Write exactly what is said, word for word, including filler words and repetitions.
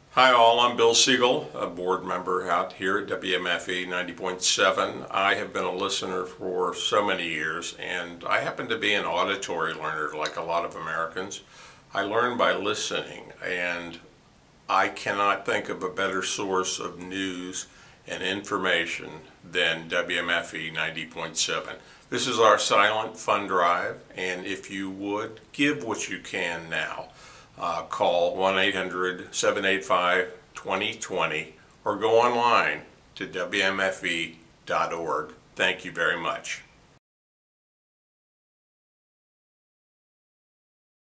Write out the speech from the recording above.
Hi all, I'm Bill Segal, a board member out here at W M F E ninety point seven. I have been a listener for so many years, and I happen to be an auditory learner like a lot of Americans. I learn by listening, and I cannot think of a better source of news and information than W M F E ninety point seven. This is our silent fund drive, and if you would, give what you can now. Uh, call one eight hundred, seven eight five, two zero two zero or go online to W M F E dot org. Thank you very much.